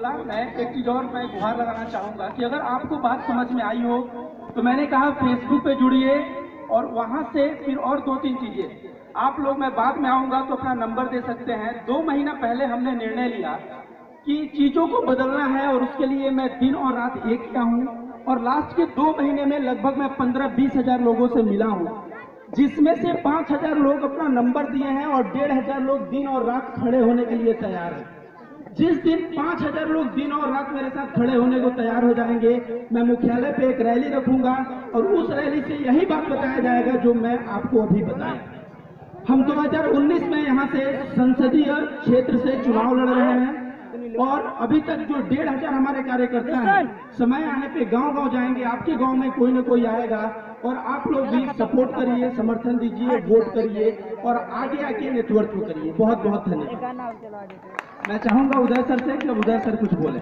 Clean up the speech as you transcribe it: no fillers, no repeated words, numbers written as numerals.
बोला। मैं एक चीज और मैं गुहार लगाना चाहूंगा कि अगर आपको बात समझ में आई हो तो मैंने कहा फेसबुक पे जुड़िए और वहां से फिर और 2-3 चीजें आप लोग, मैं बाद में आऊंगा तो अपना नंबर दे सकते हैं। 2 महीना पहले हमने निर्णय लिया कि चीजों को बदलना है और उसके लिए मैं दिन और रात एक किया हूं और लास्ट के 2 महीने में लगभग मैं 15-20 हजार लोगों से मिला हूं, जिसमें से 5000 लोग अपना नंबर दिए हैं और 1500 लोग दिन और रात खड़े होने के लिए तैयार हैं। जिस दिन 5000 लोग दिन और रात मेरे साथ खड़े होने को तैयार हो जाएंगे, मैं मुख्यालय पे एक रैली रखूंगा और उस रैली से यही बात बताया जाएगा जो मैं आपको अभी बताया। हम 2019 में यहाँ से संसदीय क्षेत्र से चुनाव लड़ रहे हैं और अभी तक जो 1500 हमारे कार्यकर्ता हैं, समय आने पे गांव-गांव जाएंगे, आपके गांव में कोई न कोई आएगा और आप लोग भी सपोर्ट करिए, समर्थन दीजिए, वोट करिए और आगे आके नेतृत्व करिए। बहुत बहुत धन्यवाद। मैं चाहूंगा उदय सर से कि अब उदय सर कुछ बोले।